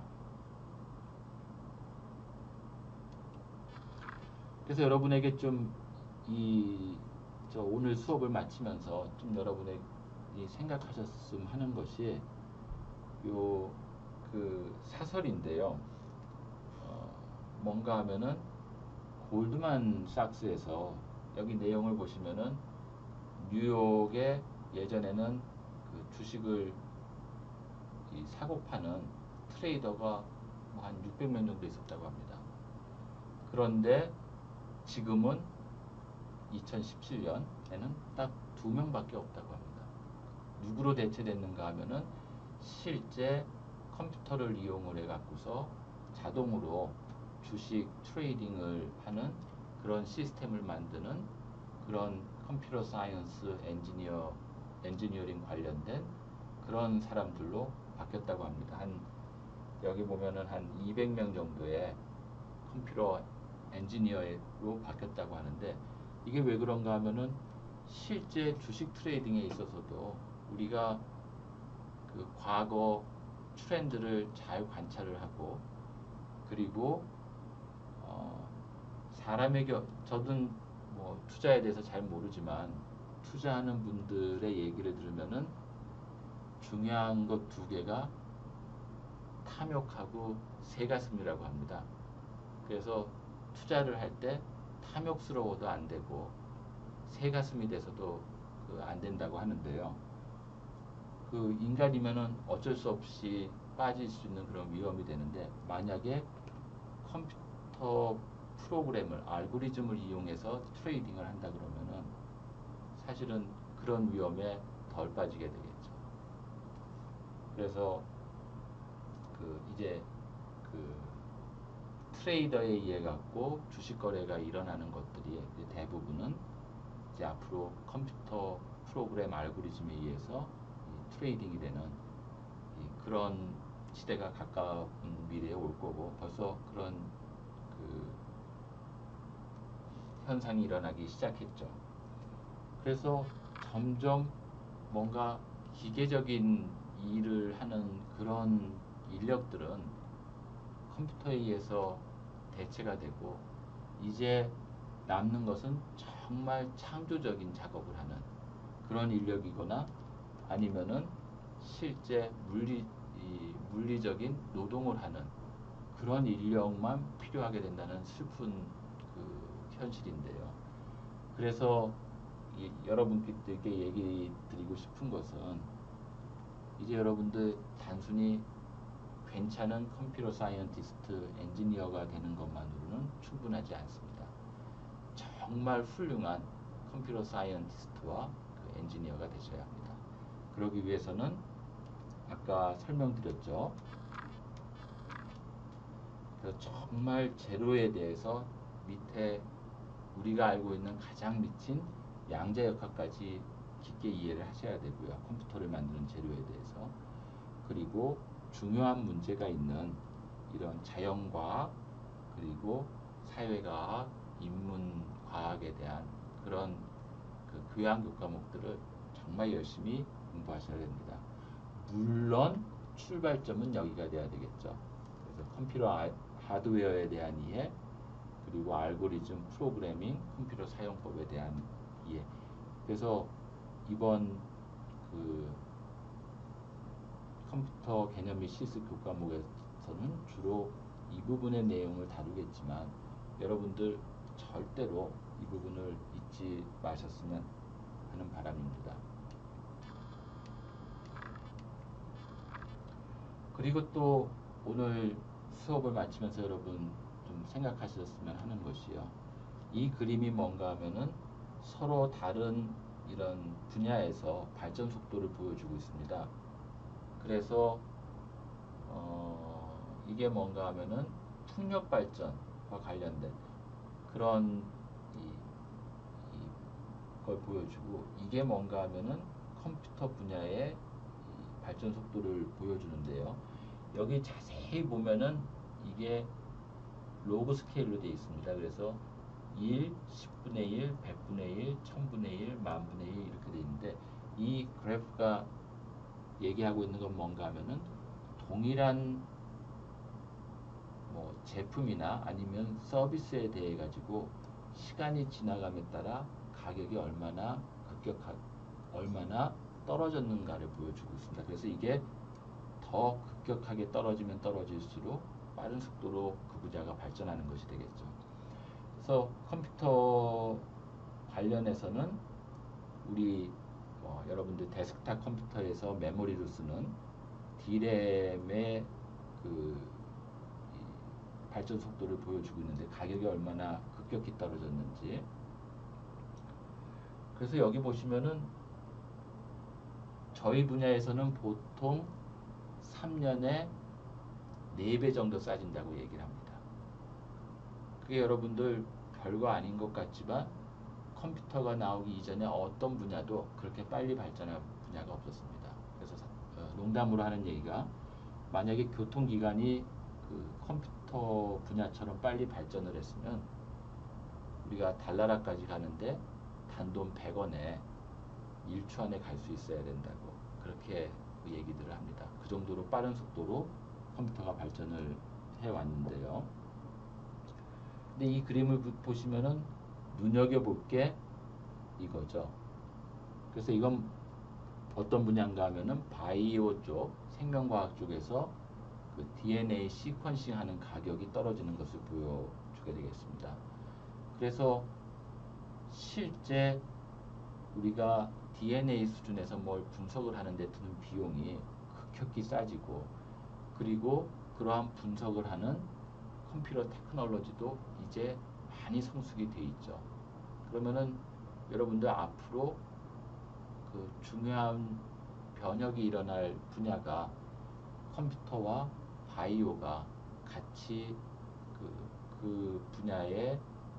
그래서 여러분에게 좀 이 저 오늘 수업을 마치면서 좀 여러분이 생각하셨으면 하는 것이 요 그 사설인데요. 어, 뭔가 하면은 골드만 삭스에서 여기 내용을 보시면은 뉴욕에 예전에는 그 주식을 이 사고 파는 트레이더가 뭐 한 육백 명 정도 있었다고 합니다. 그런데 지금은 이천십칠 년에는 딱 두 명밖에 없다고 합니다. 누구로 대체됐는가 하면은 실제 컴퓨터를 이용을 해 갖고서 자동으로 주식 트레이딩을 하는 그런 시스템을 만드는 그런 컴퓨터 사이언스 엔지니어 엔지니어링 관련된 그런 사람들로 바뀌었다고 합니다. 한 여기 보면은 한 이백 명 정도의 컴퓨터 엔지니어로 바뀌었다고 하는데, 이게 왜 그런가 하면은 실제 주식 트레이딩에 있어서도 우리가 그 과거 트렌드를 잘 관찰을 하고 그리고 어, 사람의 겨, 저는 뭐 투자에 대해서 잘 모르지만 투자하는 분들의 얘기를 들으면은 중요한 것 두 개가 탐욕하고 새가슴이라고 합니다. 그래서 투자를 할 때 탐욕스러워도 안 되고 새가슴이 돼서도 그 안 된다고 하는데요. 그 인간이면은 어쩔 수 없이 빠질 수 있는 그런 위험이 되는데, 만약에 컴퓨터 프로그램을 알고리즘을 이용해서 트레이딩을 한다 그러면은 사실은 그런 위험에 덜 빠지게 되겠죠. 그래서 그 이제 그 트레이더에 의해 갖고 주식 거래가 일어나는 것들이 이제 대부분은 이제 앞으로 컴퓨터 프로그램 알고리즘에 의해서 이 트레이딩이 되는 이 그런 시대가 가까운 미래에 올 거고, 벌써 그런 그 현상이 일어나기 시작했죠. 그래서 점점 뭔가 기계적인 일을 하는 그런 인력들은 컴퓨터에 의해서 대체가 되고, 이제 남는 것은 정말 창조적인 작업을 하는 그런 인력이거나 아니면은 실제 물리 이 물리적인 노동을 하는 그런 인력만 필요하게 된다는 슬픈 그 현실인데요. 그래서 이 여러분들께 얘기 드리고 싶은 것은, 이제 여러분들 단순히 괜찮은 컴퓨터 사이언티스트, 엔지니어가 되는 것만으로는 충분하지 않습니다. 정말 훌륭한 컴퓨터 사이언티스트와 그 엔지니어가 되셔야 합니다. 그러기 위해서는 아까 설명드렸죠. 그래서 정말 제로에 대해서 밑에 우리가 알고 있는 가장 미친 양자역학까지 깊게 이해를 하셔야 되고요. 컴퓨터를 만드는 재료에 대해서. 그리고 중요한 문제가 있는 이런 자연과학, 그리고 사회과학, 인문과학에 대한 그런 그 교양 과목들을 정말 열심히 공부하셔야 됩니다. 물론 출발점은 여기가 돼야 되겠죠. 그래서 컴퓨터 아, 하드웨어에 대한 이해, 그리고 알고리즘, 프로그래밍, 컴퓨터 사용법에 대한 이해. 그래서 이번 그 컴퓨터 개념 및 실습 교과목에서는 주로 이 부분의 내용을 다루겠지만, 여러분들 절대로 이 부분을 잊지 마셨으면 하는 바람입니다. 그리고 또 오늘 수업을 마치면서 여러분 좀 생각하셨으면 하는 것이요. 이 그림이 뭔가 하면은 서로 다른 이런 분야에서 발전 속도를 보여주고 있습니다. 그래서 어 이게 뭔가 하면은 풍력 발전과 관련된 그런 이, 이걸 보여주고, 이게 뭔가 하면은 컴퓨터 분야의 이 발전 속도를 보여주는데요. 여기 자세히 보면은 이게 로그 스케일로 되어 있습니다. 그래서 일, 십분의 일, 백분의 일, 천분의 일, 만분의 일 이렇게 되어 있는데, 이 그래프가 얘기하고 있는 건 뭔가 하면은 동일한 뭐 제품이나 아니면 서비스에 대해 가지고 시간이 지나감에 따라 가격이 얼마나 급격하 얼마나 떨어졌는가를 보여주고 있습니다. 그래서 이게 더 급격하게 떨어지면 떨어질수록 빠른 속도로 그 분야가 발전하는 것이 되겠죠. 그래서 컴퓨터 관련해서는 우리 뭐 여러분들 데스크탑 컴퓨터에서 메모리로 쓰는 디램의 그 발전 속도를 보여주고 있는데, 가격이 얼마나 급격히 떨어졌는지. 그래서 여기 보시면은 저희 분야에서는 보통 삼 년에 네 배 정도 싸진다고 얘기를 합니다. 그게 여러분들 별거 아닌 것 같지만 컴퓨터가 나오기 이전에 어떤 분야도 그렇게 빨리 발전한 분야가 없었습니다. 그래서 농담으로 하는 얘기가, 만약에 교통기관이 그 컴퓨터 분야처럼 빨리 발전을 했으면 우리가 달나라까지 가는데 단돈 백 원에 일 초 안에 갈 수 있어야 된다고 그렇게 얘기들을 합니다. 그 정도로 빠른 속도로 컴퓨터가 발전을 해왔는데요. 근데 이 그림을 보시면은 눈여겨볼 게 이거죠. 그래서 이건 어떤 분야인가 하면은 바이오 쪽, 생명과학 쪽에서 그 디엔에이 시퀀싱 하는 가격이 떨어지는 것을 보여주게 되겠습니다. 그래서 실제 우리가 디엔에이 수준에서 뭘 분석을 하는데 드는 비용이 급격히 싸지고, 그리고 그러한 분석을 하는 컴퓨터 테크놀로지도 이제 많이 성숙이 돼 있죠. 그러면은 여러분들 앞으로 그 중요한 변혁이 일어날 분야가 컴퓨터와 바이오가 같이 그, 그 분야의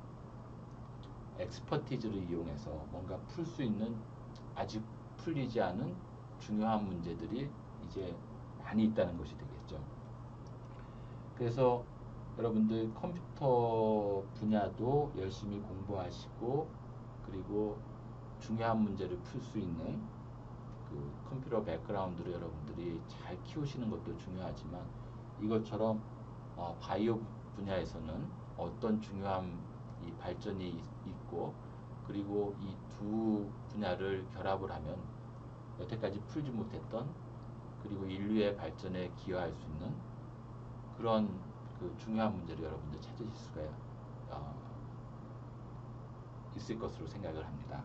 엑스퍼티즈를 이용해서 뭔가 풀 수 있는 아직 풀리지 않은 중요한 문제들이 이제 많이 있다는 것이 되겠죠. 그래서 여러분들 컴퓨터 분야도 열심히 공부하시고, 그리고 중요한 문제를 풀 수 있는 그 컴퓨터 백그라운드를 여러분들이 잘 키우시는 것도 중요하지만, 이것처럼 어, 바이오 분야에서는 어떤 중요한 이 발전이 있, 있고, 그리고 이 두 분야를 결합을 하면 여태까지 풀지 못했던, 그리고 인류의 발전에 기여할 수 있는 그런 그 중요한 문제를 여러분들 찾으실 수가 어, 있을 것으로 생각을 합니다.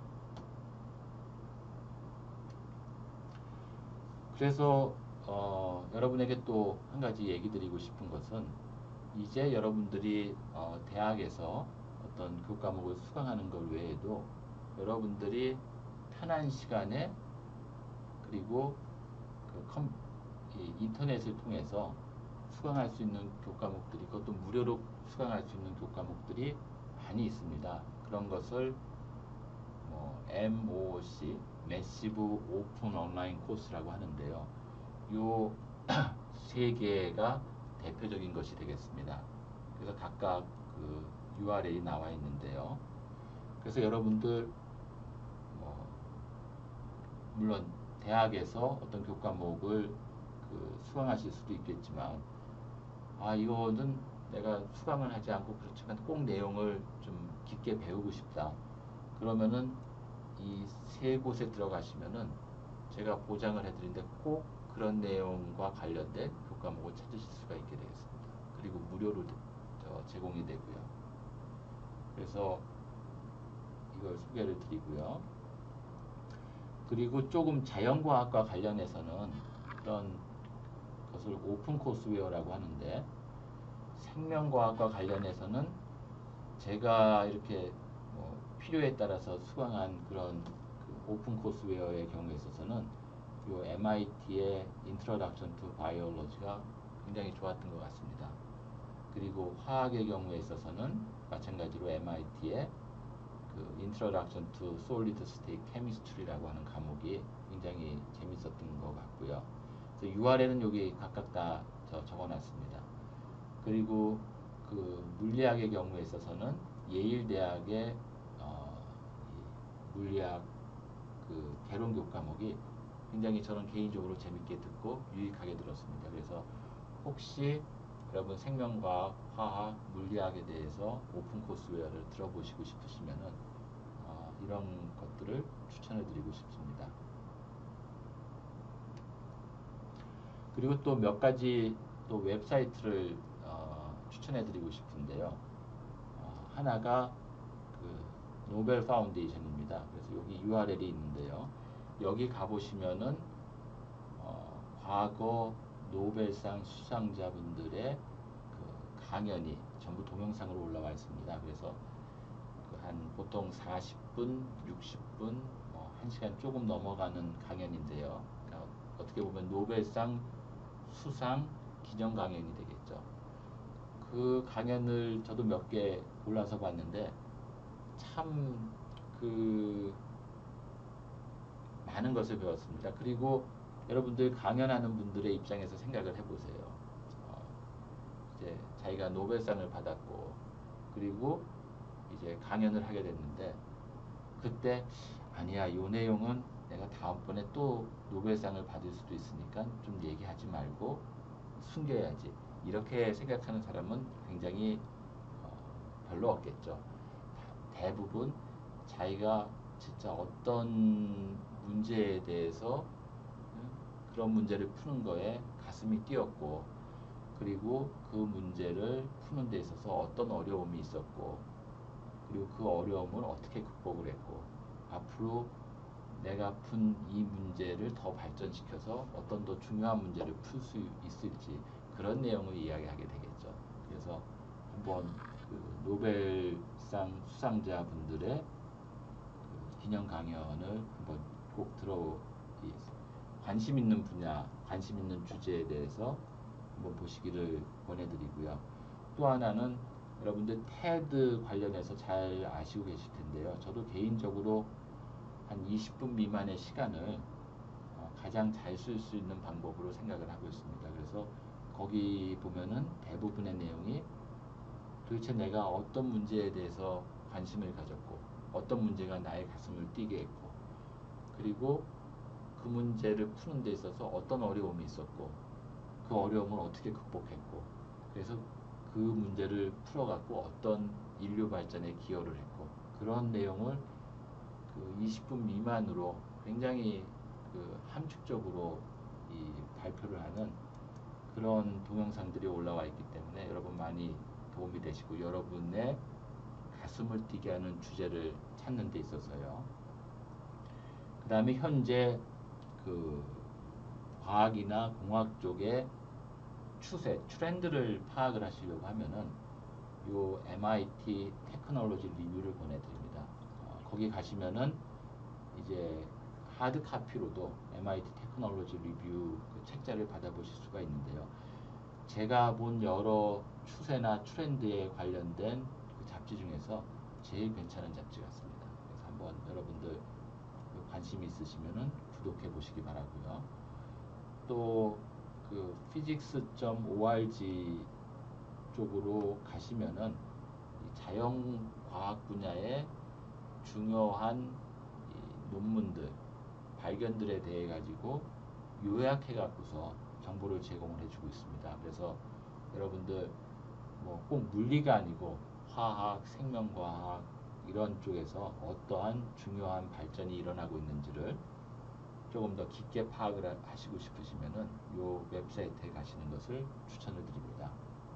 그래서 어, 여러분에게 또 한 가지 얘기 드리고 싶은 것은, 이제 여러분들이 어, 대학에서 어떤 교과목을 수강하는 것 외에도 여러분들이 편한 시간에, 그리고 그 컴, 이 인터넷을 통해서 수강할 수 있는 교과목들이, 그것도 무료로 수강할 수 있는 교과목들이 많이 있습니다. 그런 것을 뭐 엠오오씨, 매시브 오픈 온라인 코스라고 하는데요. 요 세 개가 대표적인 것이 되겠습니다. 그래서 각각 그 유알엘이 나와 있는데요. 그래서 여러분들 뭐 물론 대학에서 어떤 교과목을 그 수강하실 수도 있겠지만, 아 이거는 내가 수강을 하지 않고 그렇지만 꼭 내용을 좀 깊게 배우고 싶다. 그러면은 이 세 곳에 들어가시면은 제가 보장을 해드리는데 꼭 그런 내용과 관련된 교과목을 찾으실 수가 있게 되겠습니다. 그리고 무료로 저 제공이 되고요. 그래서 이걸 소개를 드리고요. 그리고 조금 자연과학과 관련해서는 그런 것을 오픈 코스웨어라고 하는데, 생명과학과 관련해서는 제가 이렇게 뭐 필요에 따라서 수강한 그런 그 오픈 코스웨어의 경우에 있어서는 요 엠아이티의 Introduction to Biology가 굉장히 좋았던 것 같습니다. 그리고 화학의 경우에 있어서는 마찬가지로 엠아이티의 그 Introduction to Solid State Chemistry라고 하는 과목이 굉장히 재밌었던 것 같고요. 그래서 유알엘은 여기 각각 다 적어놨습니다. 그리고 그 물리학의 경우에 있어서는 예일 대학의 어, 물리학 그 개론 교과목이 굉장히 저는 개인적으로 재밌게 듣고 유익하게 들었습니다. 그래서 혹시 여러분 생명과학, 화학, 물리학에 대해서 오픈 코스웨어를 들어보시고 싶으시면은 어, 이런 것들을 추천해 드리고 싶습니다. 그리고 또 몇 가지 또 웹사이트를 어, 추천해 드리고 싶은데요. 어, 하나가 그 노벨 파운데이션입니다. 그래서 여기 유알엘이 있는데요. 여기 가보시면은 어, 과거 노벨상 수상자분들의 그 강연이 전부 동영상으로 올라와 있습니다. 그래서 그 한 보통 사십 분, 육십 분, 뭐 한 시간 조금 넘어가는 강연인데요. 그러니까 어떻게 보면 노벨상 수상 기념 강연이 되겠죠. 그 강연을 저도 몇 개 골라서 봤는데 참 그 많은 것을 배웠습니다. 그리고 여러분들 강연하는 분들의 입장에서 생각을 해보세요. 어, 이제 자기가 노벨상을 받았고, 그리고 이제 강연을 하게 됐는데, 그때 아니야, 이 내용은 내가 다음번에 또 노벨상을 받을 수도 있으니까 좀 얘기하지 말고 숨겨야지. 이렇게 생각하는 사람은 굉장히 어, 별로 없겠죠. 대부분 자기가 진짜 어떤 문제에 대해서 그런 문제를 푸는 거에 가슴이 뛰었고, 그리고 그 문제를 푸는 데 있어서 어떤 어려움이 있었고, 그리고 그 어려움을 어떻게 극복을 했고, 앞으로 내가 푼 이 문제를 더 발전시켜서 어떤 더 중요한 문제를 풀 수 있을지, 그런 내용을 이야기하게 되겠죠. 그래서 한번 그 노벨상 수상자 분들의 그 기념 강연을 한번 꼭 들어 관심 있는 분야, 관심 있는 주제에 대해서 한번 보시기를 권해드리고요. 또 하나는 여러분들 테드 관련해서 잘 아시고 계실 텐데요. 저도 개인적으로 한 이십 분 미만의 시간을 어, 가장 잘 쓸 수 있는 방법으로 생각을 하고 있습니다. 그래서 거기 보면은 대부분의 내용이 도대체 내가 어떤 문제에 대해서 관심을 가졌고, 어떤 문제가 나의 가슴을 뛰게 했고, 그리고 그 문제를 푸는 데 있어서 어떤 어려움이 있었고, 그 어려움을 어떻게 극복했고, 그래서 그 문제를 풀어갖고 어떤 인류 발전에 기여를 했고, 그런 내용을 그 이십 분 미만으로 굉장히 그 함축적으로 이 발표를 하는 그런 동영상들이 올라와 있기 때문에 여러분 많이 도움이 되시고, 여러분의 가슴을 뛰게 하는 주제를 찾는 데 있어서요. 그 다음에 현재 그 과학이나 공학 쪽의 추세, 트렌드를 파악을 하시려고 하면은 요 엠아이티 테크놀로지 리뷰를 보내드립니다. 어, 거기 가시면은 이제 하드 카피로도 엠아이티 테크놀로지 리뷰 그 책자를 받아보실 수가 있는데요. 제가 본 여러 추세나 트렌드에 관련된 그 잡지 중에서 제일 괜찮은 잡지 같습니다. 그래서 한번 여러분들 관심이 있으시면은 구독해 보시기 바라고요. 또 그 피직스 닷 오알지 쪽으로 가시면은 이 자연과학 분야의 중요한 이 논문들, 발견들에 대해 가지고 요약해 갖고서 정보를 제공을 해주고 있습니다. 그래서 여러분들 뭐 꼭 물리가 아니고 화학, 생명과학 이런 쪽에서 어떠한 중요한 발전이 일어나고 있는지를 조금 더 깊게 파악을 하시고 싶으시면은 요 웹사이트에 가시는 것을 추천을 드립니다.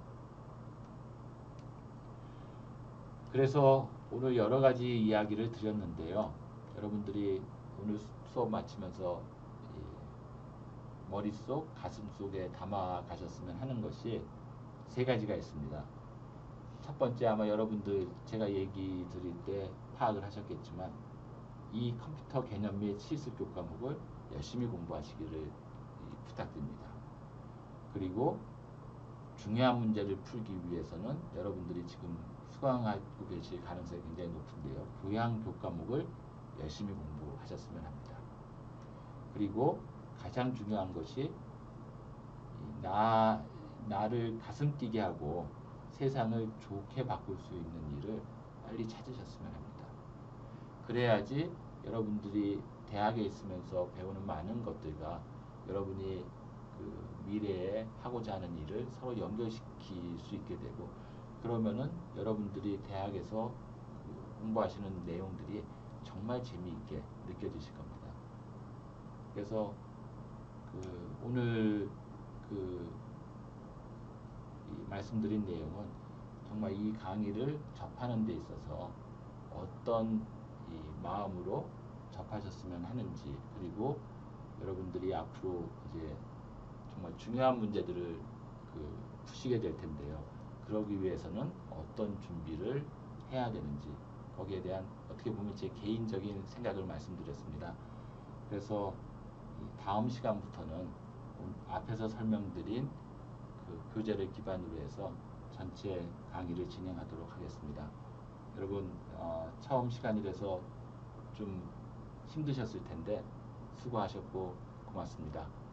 그래서 오늘 여러 가지 이야기를 드렸는데요. 여러분들이 오늘 수업 마치면서 머릿속, 가슴 속에 담아 가셨으면 하는 것이 세 가지가 있습니다. 첫 번째, 아마 여러분들 제가 얘기 드릴 때 파악을 하셨겠지만 이 컴퓨터 개념 및 실습 교과목을 열심히 공부하시기를 부탁드립니다. 그리고 중요한 문제를 풀기 위해서는 여러분들이 지금 수강하고 계실 가능성이 굉장히 높은데요. 교양 교과목을 열심히 공부하셨으면 합니다. 그리고 가장 중요한 것이 나, 나를 가슴 뛰게 하고 세상을 좋게 바꿀 수 있는 일을 빨리 찾으셨으면 합니다. 그래야지 여러분들이 대학에 있으면서 배우는 많은 것들과 여러분이 그 미래에 하고자 하는 일을 서로 연결시킬 수 있게 되고, 그러면은 여러분들이 대학에서 그 공부하시는 내용들이 정말 재미있게 느껴지실 겁니다. 그래서 그 오늘 그 이 말씀드린 내용은 정말 이 강의를 접하는 데 있어서 어떤 이 마음으로 접하셨으면 하는지, 그리고 여러분들이 앞으로 이제 정말 중요한 문제들을 그 푸시게 될 텐데요. 그러기 위해서는 어떤 준비를 해야 되는지, 거기에 대한 어떻게 보면 제 개인적인 생각을 말씀드렸습니다. 그래서 이 다음 시간부터는 앞에서 설명드린 그 교재를 기반으로 해서 전체 강의를 진행하도록 하겠습니다. 여러분 어, 처음 시간이라서 좀 힘드셨을 텐데 수고하셨고 고맙습니다.